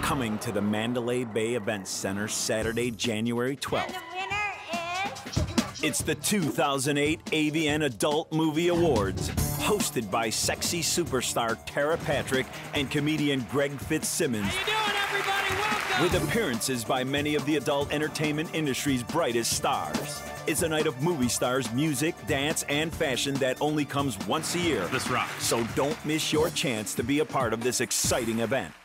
Coming to the Mandalay Bay Event Center Saturday, January 12th. And the winner is... It's the 2008 AVN Adult Movie Awards, hosted by sexy superstar Tara Patrick and comedian Greg Fitzsimmons. How you doing, everybody? Welcome! With appearances by many of the adult entertainment industry's brightest stars. It's a night of movie stars, music, dance, and fashion that only comes once a year. This rocks. So don't miss your chance to be a part of this exciting event.